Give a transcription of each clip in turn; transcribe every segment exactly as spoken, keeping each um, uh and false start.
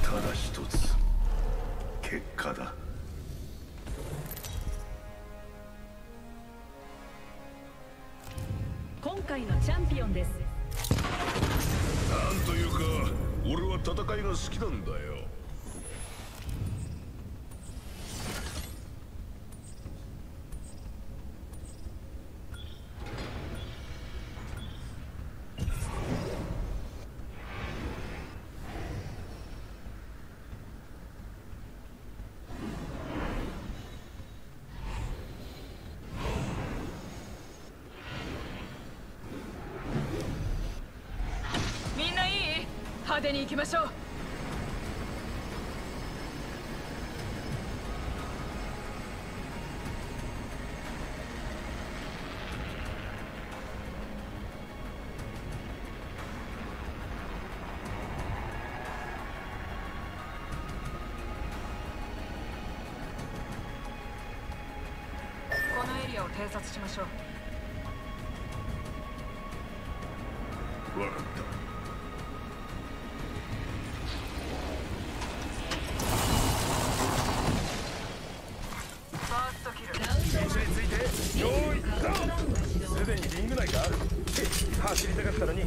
ただ一つ、結果だ。 今回のチャンピオンです。 なんというか、俺は戦いが好きなんだよ。 派手に行きましょう。このエリアを偵察しましょう。 わかった。 すでにリング内がある。走りたかったのに。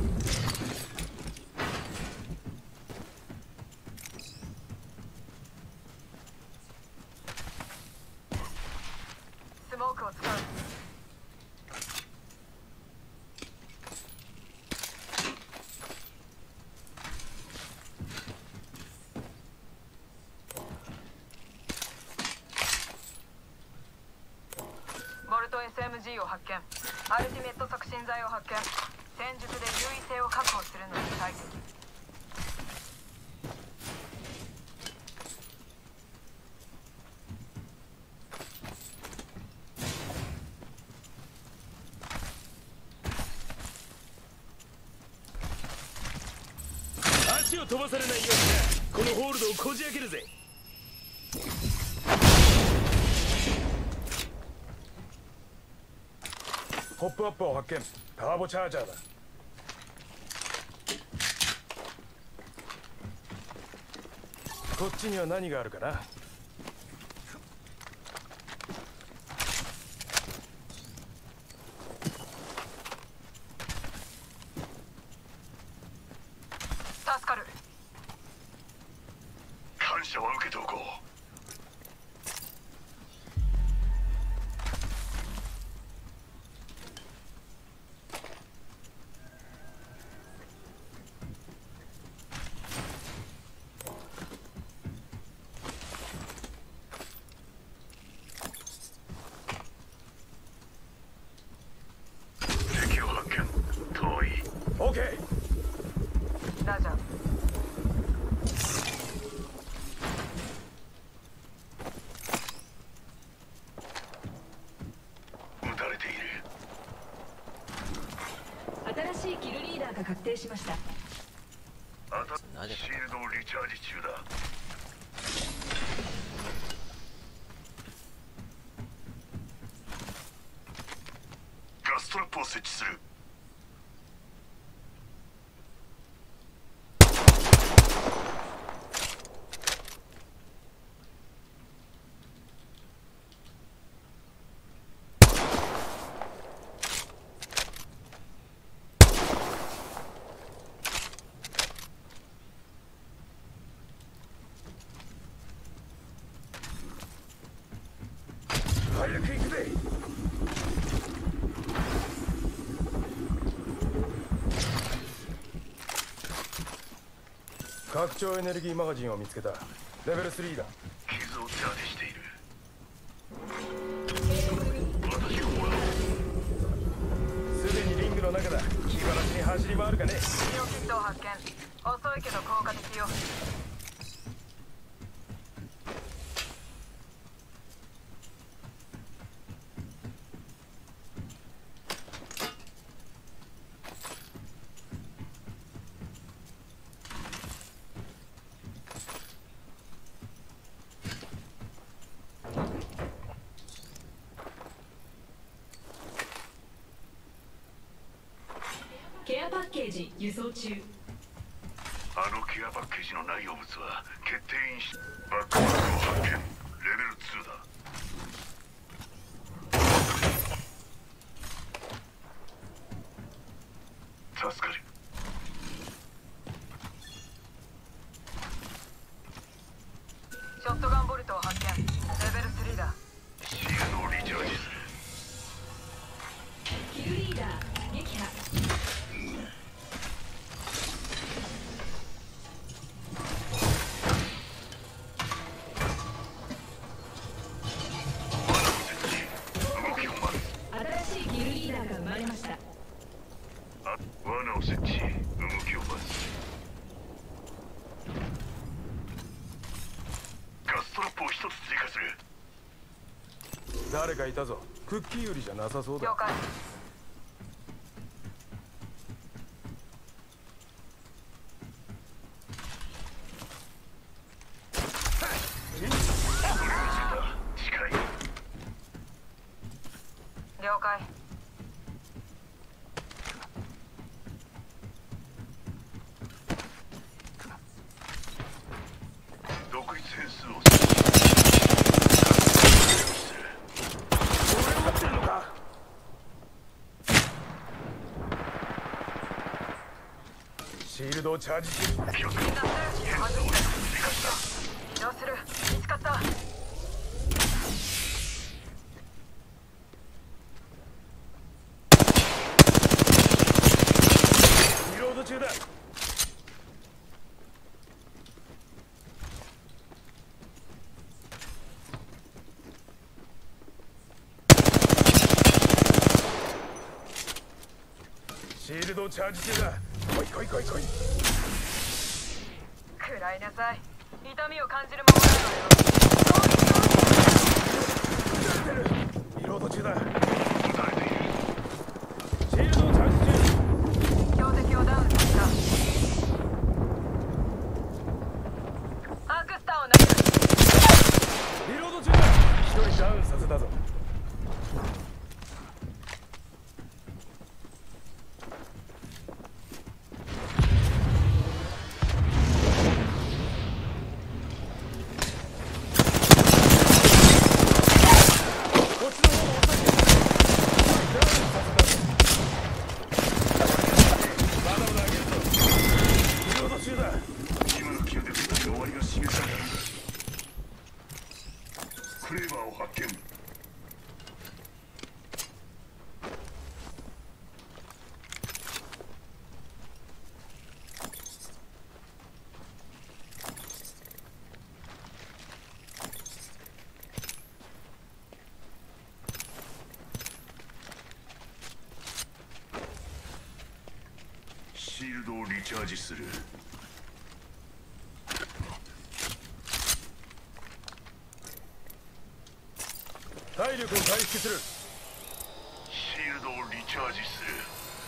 スモークを使う。ボルト エスエムジー を発見。アルティメット促進剤を発見。戦術で優位性を確保するのに最適。 足を飛ばされないようにこのホールドをこじ開けるぜ。ポップアップを発見。ターボチャージャーだ。こっちには何があるかな。 助かる。 感謝は受けておこう。 オッケー。 ラジャー。 撃たれている。 新しいキルリーダーが確定しました。 あたシールドをリチャージ中だ。ガストラップを設置する。 早く行くぜ。拡張エネルギーマガジンを見つけた。レベルスリーだ。 傷を手当てしている。私をもらおう。 すでにリングの中だ。気晴らしに走り回るかね。 ミオキットを発見。遅いけど効果的よ。ケアパッケージ輸送中。 あのケアパッケージの内容物は決定因子バックパックを発見。レベルツーだ。助かる。 ショットガンボルトを発見。レベルスリーだ。 シールドをリチャージする。 キルリーダー撃破。 動きを待つ。 新しいキルリーダーが生まれました。 あ、罠を設置。動きを待つ。ガストラップを一つ追加する。 誰かいたぞ。クッキー売りじゃなさそうだ。 了解。 近い。 了解。 独立変数を設置。 俺を待ってるのか。シールドをチャージする。 気をつけろ。 みんなス変数を追加した。 移動する。見つかった。 リロード中だ。シールドをチャージ中だ。来い来い来い来い。 食らいなさい。痛みを感じるままだよ。 リロード中だ。 撃たれている。 シールドをチャージ中。 標的をダウンさせた。アークスターを投げる。 リロード中だ。一人ダウンさせたぞ。 クレーバーを発見。シールドをリチャージする。 体力を回復する。 シールドをリチャージする。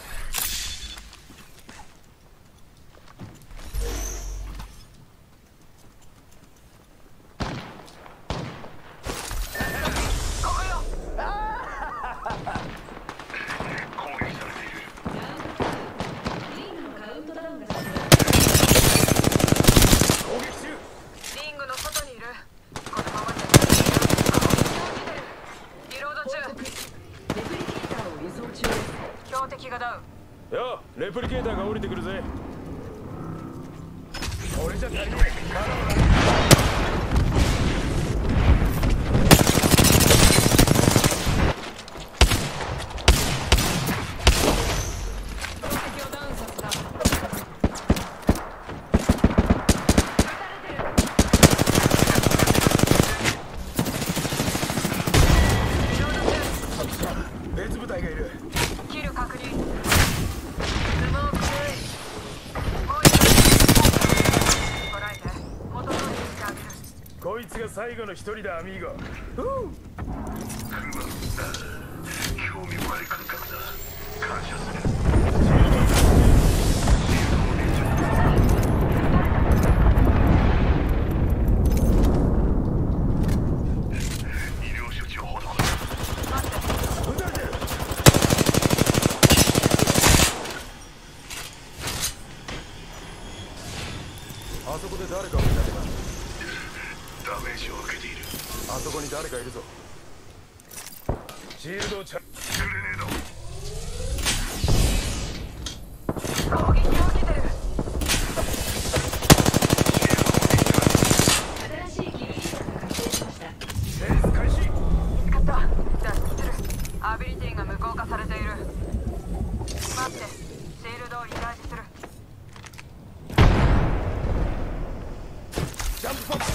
ここよ。 攻撃されている。 リングのカウントダウンが始まる。 攻撃中。 リングの外にいる。このままじゃリロード中。 レプリケーターを輸送中です。 標的がダウン。 よう、レプリケーターが降りてくるぜ。俺じゃ足りねえ。まだまだ。別部隊がいる。 キル確認。スモーク注意。もう一度捉えて元通りにしてあげる。 こいつが最後の一人だ、アミーゴ。ふう。 興味深い感覚だ。感謝する。医療処置を施す。 待って。 撃たれてる。 ダメージを受けている。 あそこに誰かいるぞ。シールドをチャグレネード。 攻撃を受けてる。 新しいキルリーダーが確定しました。 レース開始。 見つかった。脱出する。アビリティが無効化されている。待って、シールドをリチャージする。 ジャンプパン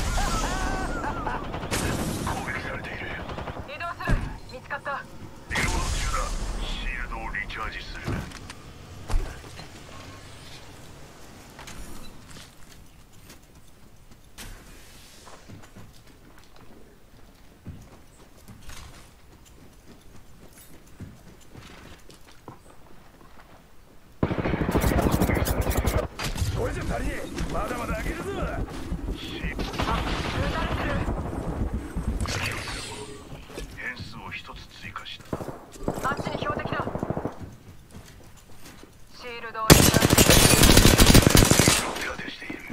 攻撃されている。 移動する。見つかった。 リロード中だ。シールドをリチャージする。 これじゃ足りねえ。まだまだ上げるぞ。 あ、撃たれてる。 変数を一つ追加した。 あっちに標的だ。シールドをリチャージする。 手当てしている。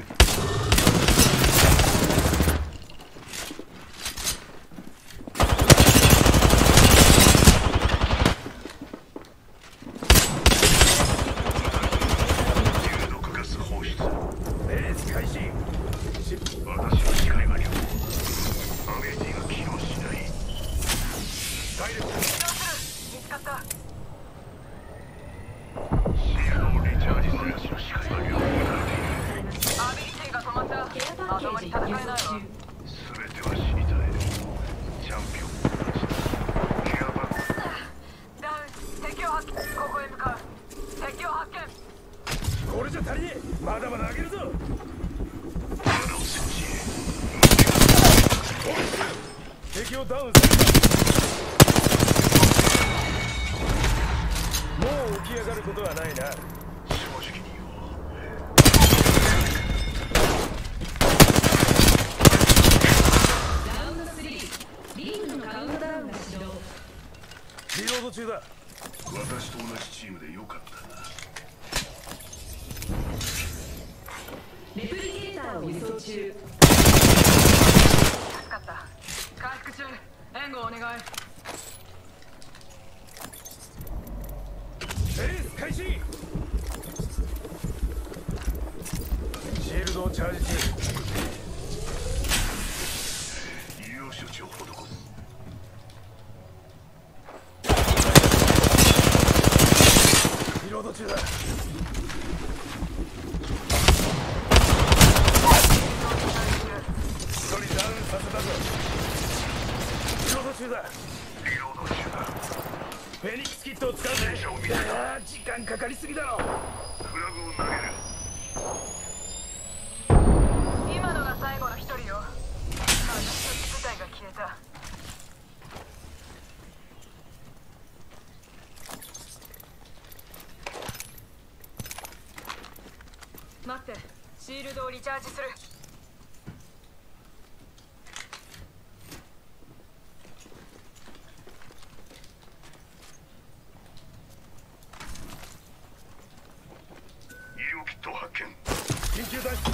有毒ガス放出。 レース開始。 私の視界は良好。アメージが機能しない。 ダイレクト。 移動する。見つかった。 シールドをリチャージする。私の視界は良好。 アビリティが止まった。 ケアパまともにッケージ戦えないわ。 輸送中。 すべては死に絶える。チャンピオンたちだ。ケアバッグ。 ダウン。敵を発見。ここへ向かう。敵を発見。 これじゃ足りねえ。まだまだ上げるぞ。 罠を設置。 敵をダウンさせた。もう起き上がることはないな。 正直に言おう。 ラウンドスリー。リングのカウントダウンが始動。 リロード中だ。 私と同じチームでよかったな。 レプリケーターを輸送中。 助かった。回復中。援護お願い。 レース開始。シールドをチャージ中。 医療処置を施す。 リロード中だ。一人ダウンさせたぞ。リロード中だ。 リロード中だ。 フェニックスキットを使うぜ。あー時間かかりすぎだろ。 フラグを投げる。 今のが最後の一人よ。まだ一人部隊が消えた。待って、シールドをリチャージする。 医療キット発見。 緊急脱出。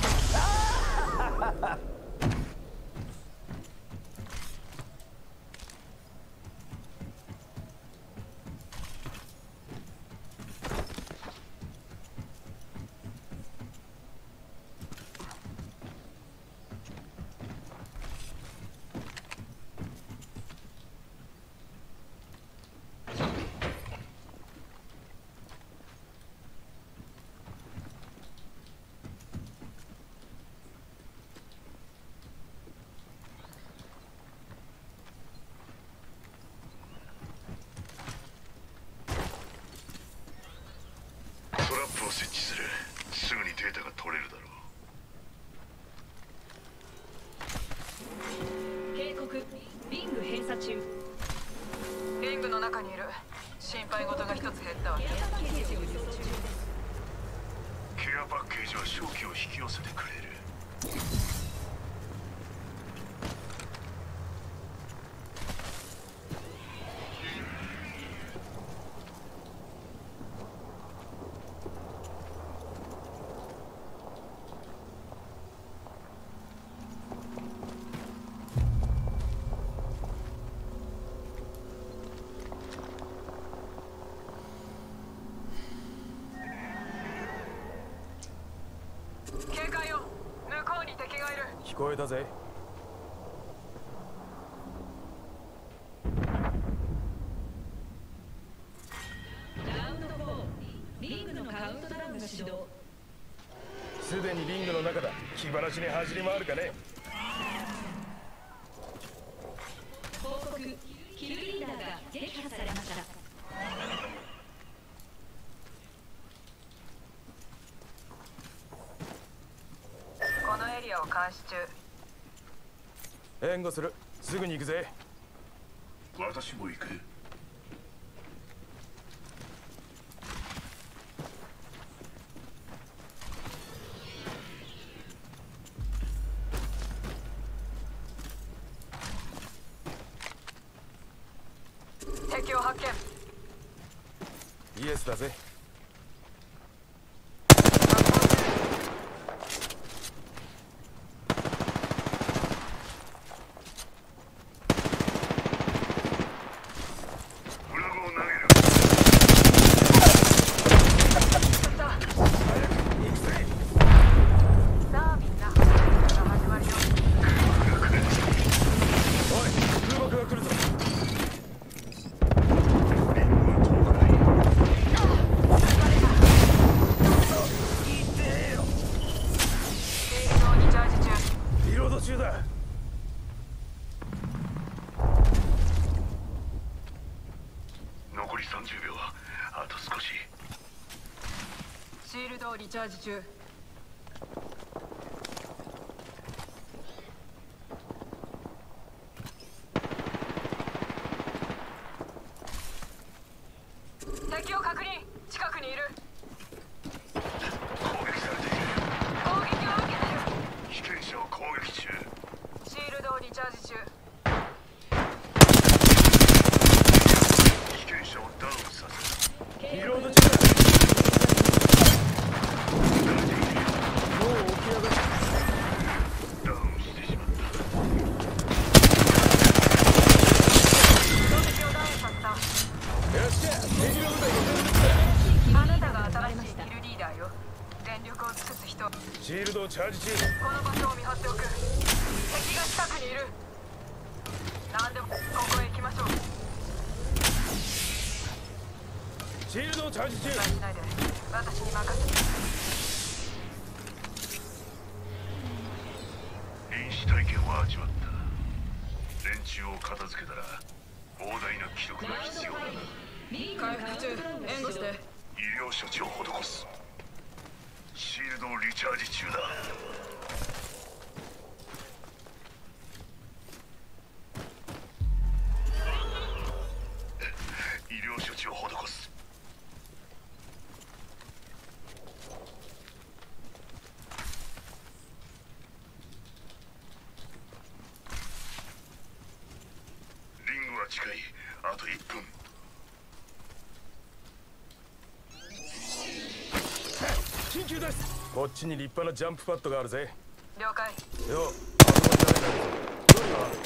トラップを設置する。すぐにデータが取れるだろう。 警告。リング閉鎖中。 リングの中にいる。心配事が一つ減ったわ。 ケアパッケージを輸送中。 ケアパッケージは正気を引き寄せてくれる。 聞こえたぜ。 ラウンドフォー、リングのカウントダウンが始動。 すでにリングの中だ。気晴らしに走り回るかね。 報告、キルリーダーが撃破されました。 このエリアを監視中。 援護する。すぐに行くぜ。 私も行く。 敵を発見。 イエスだぜ。 フラグを投げる。 さあみんな、始まるよ。 おい、空爆が来るぞ。リロード中だ。 残りさんじゅうびょう。あと少し。 シールドをリチャージ中。敵を確認。近くにいる。 攻撃されている。 攻撃を受けてる。 被験者を攻撃中。 シールドをリチャージ中。 被験者をダウンさせる。 リロード中だ。もう起き上がる。 ダウンしてしまった。 攻撃をダウンさせた。 よっしゃ、敵の部隊をあなたが新しいキルリーダーよ。全力を尽くす人。 シールドをチャージ中。 この場所を見張っておく。敵が近くにいる。何でもここへ行きましょう。 シールドをチャージ中。 心配しないで。私に任せて。 臨死体験を味わった。連中を片付けたら膨大な記録が必要だな。 リングのカウントダウンが始動。 援護して。 医療処置を施す。シールドをリチャージ中だ。医療処置を施す。リングは近い。あといっぷん。 緊急です。こっちに立派なジャンプパッドがあるぜ。 了解。 よ、あそこに誰かいるぞ。距離は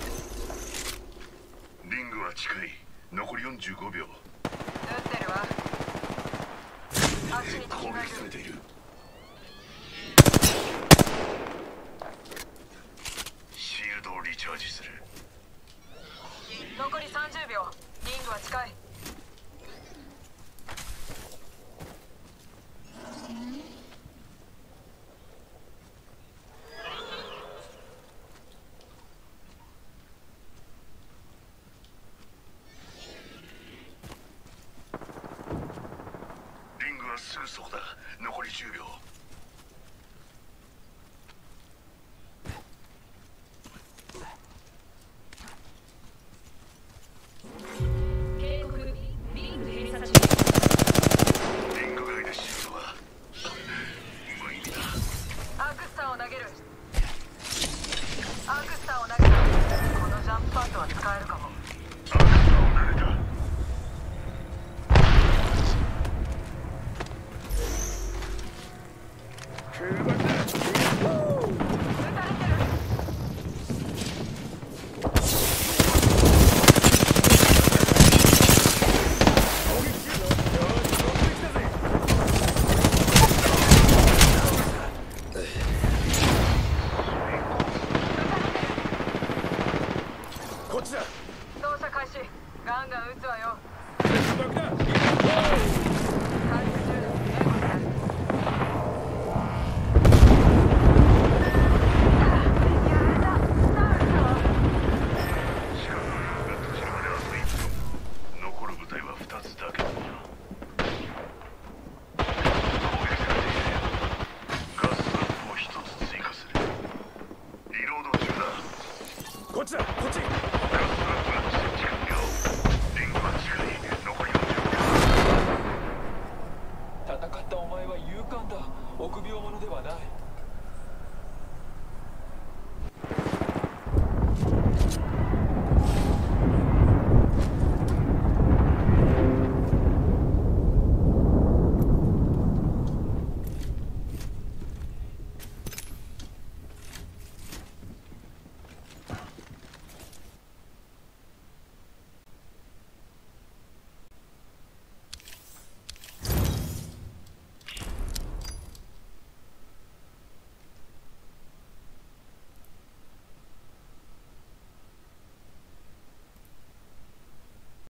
リングは近い。残りよんじゅうごびょう。 撃ってるわ。あっちに敵攻がいる。 撃されている。シールドをリチャージする。 残りさんじゅうびょう。リングは近い。 リングはすぐそこだ。残りじゅうびょう。 警告、リング閉鎖中。 リング外でシートは無意味だ。 アークスターを投げる。アークスターを投げた。このジャンプパッドは使えるかも。 アークスターを投げた。 ガンガン撃つわよ。 爆弾。 回復中。援護する。やられた。ダウンだわ。 近くのリングが閉じるまであといっぷん。残る部隊はふたつだけだな。攻撃ができればガスランプをひとつ追加する。リロード中だ。 こっちだこっち。